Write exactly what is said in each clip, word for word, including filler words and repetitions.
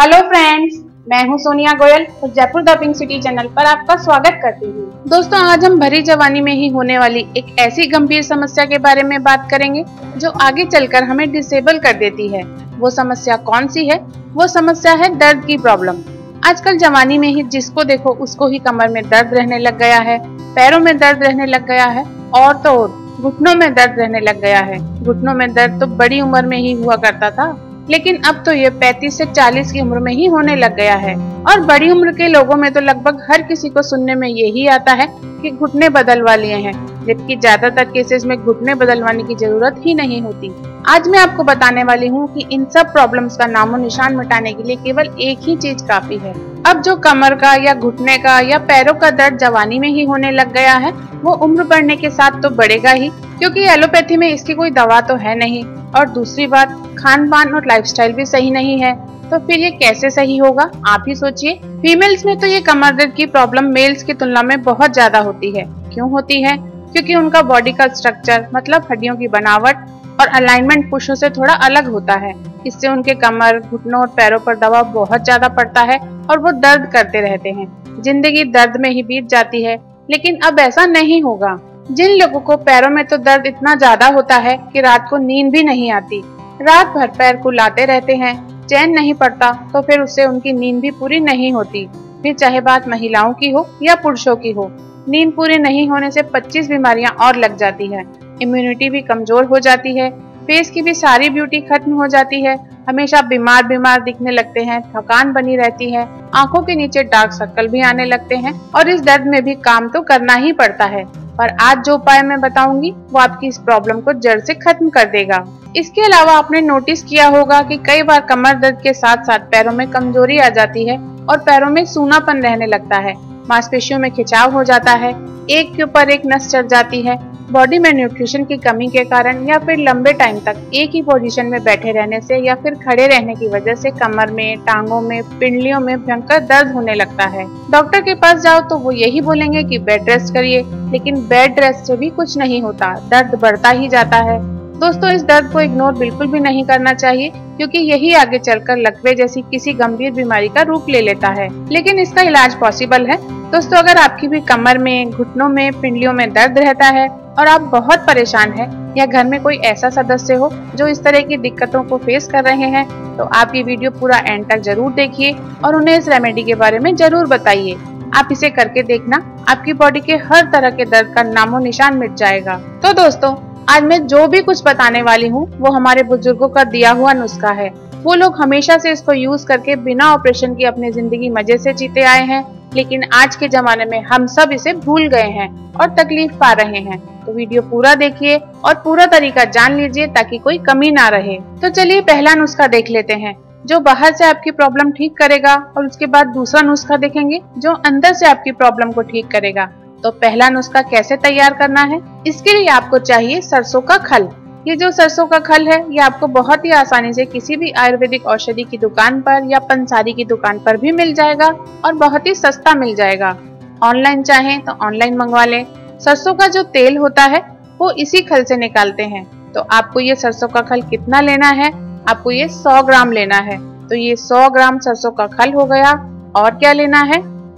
Hello friends, मैं हूं सोनिया गोयल और Jaipur the pink city channel पर आपका स्वागत करती हूं। दोस्तों, आज हम भरी जवानी में ही होने वाली एक ऐसी गंभीर समस्या के बारे में बात करेंगे जो आगे चलकर हमें डिसेबल कर देती है। वो समस्या कौन सी है? वो समस्या है दर्द की प्रॉब्लम। आजकल जवानी में ही जिसको देखो उसको ही कमर में दर्द रहने लग गया है, पैरों में दर्द रहने लग गया है और तो और घुटनों में दर्द रहने लग गया है। घुटनों में दर्द तो बड़ी उम्र में ही हुआ करता था, लेकिन अब तो ये पैंतीस से चालीस की उम्र में ही होने लग गया है। और बड़ी उम्र के लोगों में तो लगभग हर किसी को सुनने में यही आता है कि घुटने बदलवा लिए हैं, जबकि ज्यादातर केसेस में घुटने बदलवाने की जरूरत ही नहीं होती। आज मैं आपको बताने वाली हूँ कि इन सब प्रॉब्लम्स का नामो निशान मिटाने के लिए केवल एक ही चीज काफी है। अब जो कमर का या घुटने का या पैरों का दर्द जवानी में ही होने लग गया है, वो उम्र बढ़ने के साथ तो बढ़ेगा ही, क्योंकि एलोपैथी में इसकी कोई दवा तो है नहीं। और दूसरी बात, खान पान और लाइफस्टाइल भी सही नहीं है, तो फिर ये कैसे सही होगा? आप ही सोचिए। फीमेल्स में तो ये कमर दर्द की प्रॉब्लम मेल्स की तुलना में बहुत ज्यादा होती है। क्यों होती है? क्योंकि उनका बॉडी का स्ट्रक्चर, मतलब हड्डियों की बनावट और अलाइनमेंट पुरुषों से थोड़ा अलग होता है। इससे उनके कमर, घुटनों और पैरों पर दबाव बहुत ज्यादा पड़ता है और वो दर्द करते रहते हैं। जिंदगी दर्द में ही बीत जाती है। लेकिन अब ऐसा नहीं होगा। जिन लोगों को पैरों में तो दर्द इतना ज्यादा होता है कि रात को नींद भी नहीं आती, रात भर पैर कुलाते रहते हैं, चैन नहीं पड़ता, तो फिर उससे उनकी नींद भी पूरी नहीं होती। फिर चाहे बात महिलाओं की हो या पुरुषों की हो, नींद पूरी नहीं होने से पच्चीस बीमारियां और लग जाती है। इम्यूनिटी भी कमजोर हो जाती है, फेस की भी सारी ब्यूटी खत्म हो जाती है, हमेशा बीमार बीमार दिखने लगते हैं, थकान बनी रहती है, आंखों के नीचे डार्क सर्कल भी आने लगते हैं और इस दर्द में भी काम तो करना ही पड़ता है। और आज जो उपाय मैं बताऊंगी वो आपकी इस प्रॉब्लम को जड़ से खत्म कर देगा। इसके अलावा आपने नोटिस किया होगा कि कई बार कमर दर्द के साथ साथ पैरों में कमजोरी आ जाती है और पैरों में सूनापन रहने लगता है, मांसपेशियों में खिंचाव हो जाता है, एक के ऊपर एक नस चढ़ जाती है। बॉडी में न्यूट्रिशन की कमी के कारण या फिर लंबे टाइम तक एक ही पोजीशन में बैठे रहने से या फिर खड़े रहने की वजह से कमर में, टांगों में, पिंडलियों में भयंकर दर्द होने लगता है। डॉक्टर के पास जाओ तो वो यही बोलेंगे कि बेड रेस्ट करिए, लेकिन बेड रेस्ट से भी कुछ नहीं होता, दर्द बढ़ता ही जाता है। दोस्तों, इस दर्द को इग्नोर बिल्कुल भी नहीं करना चाहिए, क्योंकि यही आगे चलकर लकवे जैसी किसी गंभीर बीमारी का रूप ले लेता है। लेकिन इसका इलाज पॉसिबल है। दोस्तों, अगर आपकी भी कमर में, घुटनों में, पिंडलियों में दर्द रहता है और आप बहुत परेशान हैं, या घर में कोई ऐसा सदस्य हो जो इस तरह की दिक्कतों को फेस कर रहे हैं, तो आप ये वीडियो पूरा एंड तक जरूर देखिए और उन्हें इस रेमेडी के बारे में जरूर बताइए। आप इसे करके देखना, आपकी बॉडी के हर तरह के दर्द का नामो निशान मिट जाएगा। तो दोस्तों, आज मैं जो भी कुछ बताने वाली हूँ वो हमारे बुजुर्गों का दिया हुआ नुस्खा है। वो लोग हमेशा से इसको यूज करके बिना ऑपरेशन की अपनी जिंदगी मजे से जीते आए हैं, लेकिन आज के जमाने में हम सब इसे भूल गए हैं और तकलीफ पा रहे हैं। तो वीडियो पूरा देखिए और पूरा तरीका जान लीजिए ताकि कोई कमी ना रहे। तो चलिए पहला नुस्खा देख लेते हैं, जो बाहर से आपकी प्रॉब्लम ठीक करेगा, और उसके बाद दूसरा नुस्खा देखेंगे जो अंदर से आपकी प्रॉब्लम को ठीक करेगा। तो पहला नुस्खा कैसे तैयार करना है? इसके लिए आपको चाहिए सरसों का खल। ये जो सरसों का खल है, ये आपको बहुत ही आसानी से किसी भी आयुर्वेदिक औषधि की दुकान पर या पंसारी की दुकान पर भी मिल जाएगा और बहुत ही सस्ता मिल जाएगा। ऑनलाइन चाहें तो ऑनलाइन मंगवा लें। सरसों का जो तेल होता है वो इसी खल से निकालते हैं। तो आपको ये सरसों का खल कितना लेना है? आपको ये सौ ग्राम लेना है। तो ये सौ ग्राम सरसों का खल हो गया। और क्या लेना है?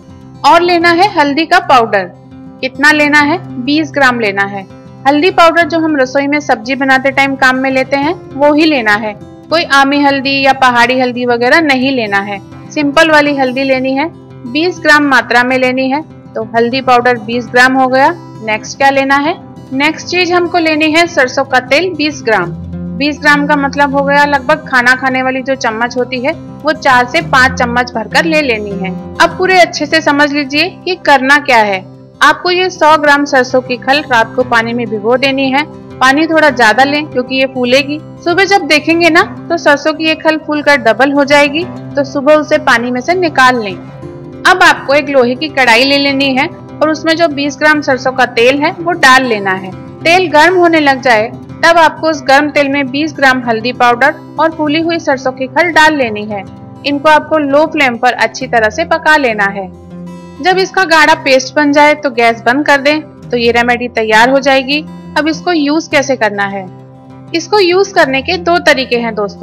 और लेना है हल्दी का पाउडर। कितना लेना है? बीस ग्राम लेना है। हल्दी पाउडर जो हम रसोई में सब्जी बनाते टाइम काम में लेते हैं वो ही लेना है। कोई आमी हल्दी या पहाड़ी हल्दी वगैरह नहीं लेना है, सिंपल वाली हल्दी लेनी है। बीस ग्राम मात्रा में लेनी है। तो हल्दी पाउडर बीस ग्राम हो गया। नेक्स्ट क्या लेना है? नेक्स्ट चीज हमको लेनी है सरसों का तेल बीस ग्राम। बीस ग्राम का मतलब हो गया लगभग खाना खाने वाली जो चम्मच होती है वो चार से पाँच चम्मच भरकर ले लेनी है। अब पूरे अच्छे से समझ लीजिए कि करना क्या है। आपको ये सौ ग्राम सरसों की खल रात को पानी में भिगो देनी है। पानी थोड़ा ज्यादा लें क्योंकि ये फूलेगी। सुबह जब देखेंगे ना तो सरसों की ये खल फूलकर डबल हो जाएगी, तो सुबह उसे पानी में से निकाल लें। अब आपको एक लोहे की कढ़ाई ले लेनी है और उसमें जो बीस ग्राम सरसों का तेल है वो डाल लेना है। तेल गर्म होने लग जाए तब आपको उस गर्म तेल में बीस ग्राम हल्दी पाउडर और फूली हुई सरसों की खल डाल लेनी है। इनको आपको लो फ्लेम पर अच्छी तरह से पका लेना है। जब इसका गाढ़ा पेस्ट बन जाए तो गैस बंद कर दें। तो ये रेमेडी तैयार हो जाएगी। अब इसको यूज कैसे करना है? इसको यूज करने के दो तरीके हैं दोस्तों।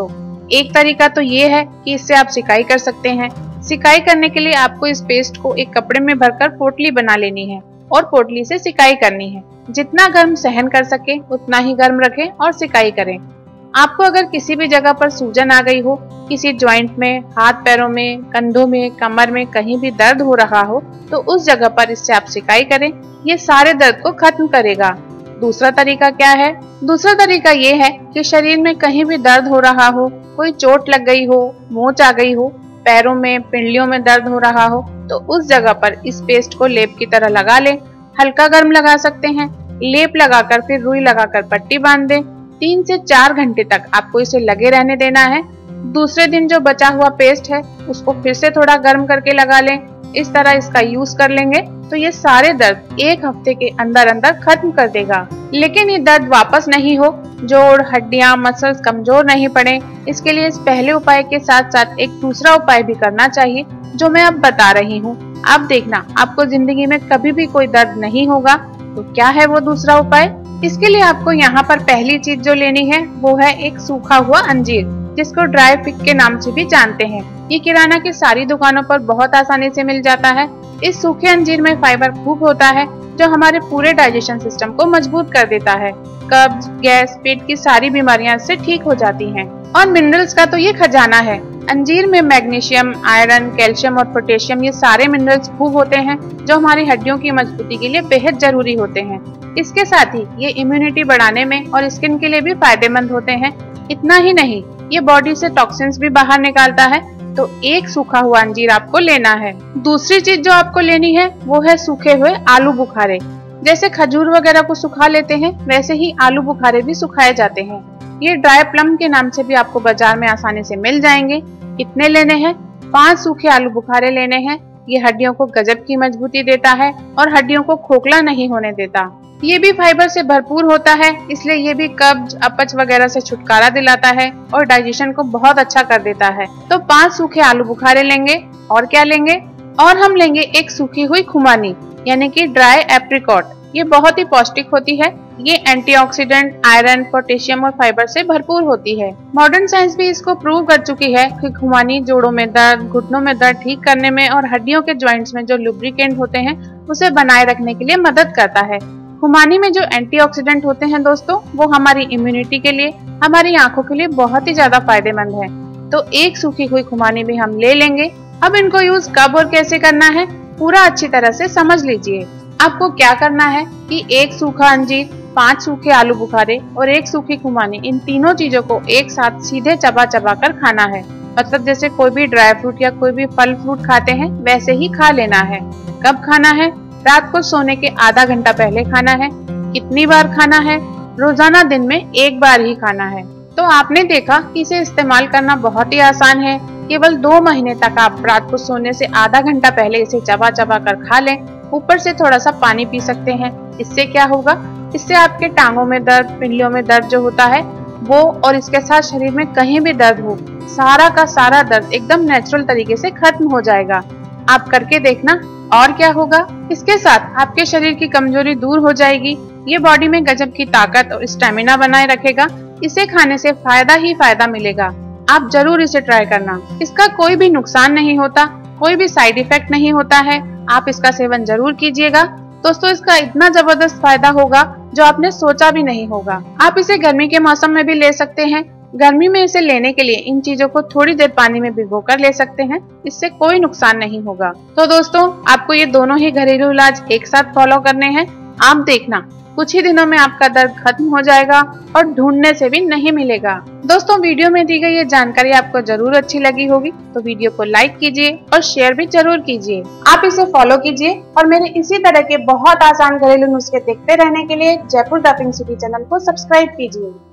एक तरीका तो ये है कि इससे आप सिकाई कर सकते हैं। सिकाई करने के लिए आपको इस पेस्ट को एक कपड़े में भरकर पोटली बना लेनी है और पोटली से सिकाई करनी है। जितना गर्म सहन कर सके उतना ही गर्म रखें और सिकाई करें। आपको अगर किसी भी जगह पर सूजन आ गई हो, किसी जॉइंट में, हाथ पैरों में, कंधों में, कमर में कहीं भी दर्द हो रहा हो, तो उस जगह पर इससे आप सिकाई करें। ये सारे दर्द को खत्म करेगा। दूसरा तरीका क्या है? दूसरा तरीका ये है कि शरीर में कहीं भी दर्द हो रहा हो, कोई चोट लग गई हो, मोच आ गई हो, पैरों में, पिंडलियों में दर्द हो रहा हो, तो उस जगह पर इस पेस्ट को लेप की तरह लगा लें। हल्का गर्म लगा सकते हैं। लेप लगाकर फिर रुई लगाकर पट्टी बांध दें। तीन से चार घंटे तक आपको इसे लगे रहने देना है। दूसरे दिन जो बचा हुआ पेस्ट है उसको फिर से थोड़ा गर्म करके लगा लें। इस तरह इसका यूज कर लेंगे तो ये सारे दर्द एक हफ्ते के अंदर अंदर खत्म कर देगा। लेकिन ये दर्द वापस नहीं हो, जोड़, हड्डियां, मसल्स कमजोर नहीं पड़े, इसके लिए इस पहले उपाय के साथ साथ एक दूसरा उपाय भी करना चाहिए जो मैं अब बता रही हूँ। आप देखना, आपको जिंदगी में कभी भी कोई दर्द नहीं होगा। तो क्या है वो दूसरा उपाय? इसके लिए आपको यहाँ पर पहली चीज जो लेनी है वो है एक सूखा हुआ अंजीर, जिसको ड्राई फिग के नाम से भी जानते हैं। ये किराना की सारी दुकानों पर बहुत आसानी से मिल जाता है। इस सूखे अंजीर में फाइबर खूब होता है जो हमारे पूरे डाइजेशन सिस्टम को मजबूत कर देता है। कब्ज, गैस, पेट की सारी बीमारियां इससे ठीक हो जाती हैं। और मिनरल्स का तो ये खजाना है। अंजीर में मैग्नीशियम, आयरन, कैल्शियम और पोटेशियम, ये सारे मिनरल्स खूब होते हैं जो हमारी हड्डियों की मजबूती के लिए बेहद जरूरी होते हैं। इसके साथ ही ये इम्यूनिटी बढ़ाने में और स्किन के लिए भी फायदेमंद होते हैं। इतना ही नहीं, ये बॉडी से टॉक्सिन्स भी बाहर निकालता है। तो एक सूखा हुआ अंजीर आपको लेना है। दूसरी चीज जो आपको लेनी है वो है सूखे हुए आलू बुखारे। जैसे खजूर वगैरह को सुखा लेते हैं वैसे ही आलू बुखारे भी सुखाए जाते हैं। ये ड्राई प्लम के नाम से भी आपको बाजार में आसानी से मिल जाएंगे। कितने लेने हैं? पांच सूखे आलू बुखारे लेने हैं। ये हड्डियों को गजब की मजबूती देता है और हड्डियों को खोखला नहीं होने देता। ये भी फाइबर से भरपूर होता है, इसलिए ये भी कब्ज, अपच वगैरह से छुटकारा दिलाता है और डाइजेशन को बहुत अच्छा कर देता है। तो पांच सूखे आलू बुखारे लेंगे। और क्या लेंगे? और हम लेंगे एक सूखी हुई खुमानी, यानी कि ड्राई एप्रिकॉट। ये बहुत ही पौष्टिक होती है। ये एंटीऑक्सीडेंट, आयरन, पोटेशियम और फाइबर से भरपूर होती है। मॉडर्न साइंस भी इसको प्रूव कर चुकी है कि खुमानी जोड़ों में दर्द, घुटनों में दर्द ठीक करने में और हड्डियों के जॉइंट्स में जो लुब्रिकेंट होते हैं उसे बनाए रखने के लिए मदद करता है। खुमानी में जो एंटीऑक्सीडेंट होते हैं दोस्तों, वो हमारी इम्यूनिटी के लिए, हमारी आंखों के लिए बहुत ही ज्यादा फायदेमंद है। तो एक सूखी हुई खुमानी भी हम ले लेंगे। अब इनको यूज कब और कैसे करना है पूरा अच्छी तरह से समझ लीजिए। आपको क्या करना है कि एक सूखा अंजीर, पांच सूखे आलू बुखारे और एक सूखी खुमानी, इन तीनों चीजों को एक साथ सीधे चबा चबा कर खाना है। मतलब जैसे कोई भी ड्राई फ्रूट या कोई भी फल फ्रूट खाते हैं वैसे ही खा लेना है। कब खाना है? रात को सोने के आधा घंटा पहले खाना है। कितनी बार खाना है? रोजाना दिन में एक बार ही खाना है। तो आपने देखा कि इसे इस्तेमाल करना बहुत ही आसान है। केवल दो महीने तक आप रात को सोने से आधा घंटा पहले इसे चबा चबा कर खा लें। ऊपर से थोड़ा सा पानी पी सकते हैं। इससे क्या होगा? इससे आपके टांगों में दर्द, पिंडलियों में दर्द जो होता है वो, और इसके साथ शरीर में कहीं भी दर्द हो, सारा का सारा दर्द एकदम नेचुरल तरीके से खत्म हो जाएगा। आप करके देखना। और क्या होगा? इसके साथ आपके शरीर की कमजोरी दूर हो जाएगी। ये बॉडी में गजब की ताकत और स्टेमिना बनाए रखेगा। इसे खाने से फायदा ही फायदा मिलेगा। आप जरूर इसे ट्राई करना। इसका कोई भी नुकसान नहीं होता, कोई भी साइड इफेक्ट नहीं होता है। आप इसका सेवन जरूर कीजिएगा दोस्तों। इसका इतना जबरदस्त फायदा होगा जो आपने सोचा भी नहीं होगा। आप इसे गर्मी के मौसम में भी ले सकते हैं। गर्मी में इसे लेने के लिए इन चीजों को थोड़ी देर पानी में भिगोकर ले सकते हैं। इससे कोई नुकसान नहीं होगा। तो दोस्तों, आपको ये दोनों ही घरेलू इलाज एक साथ फॉलो करने हैं। आप देखना, कुछ ही दिनों में आपका दर्द खत्म हो जाएगा और ढूंढने से भी नहीं मिलेगा। दोस्तों, वीडियो में दी गई ये जानकारी आपको जरूर अच्छी लगी होगी, तो वीडियो को लाइक कीजिए और शेयर भी जरूर कीजिए। आप इसे फॉलो कीजिए और मेरे इसी तरह के बहुत आसान घरेलू नुस्खे देखते रहने के लिए Jaipur the pink city channel को सब्सक्राइब कीजिए।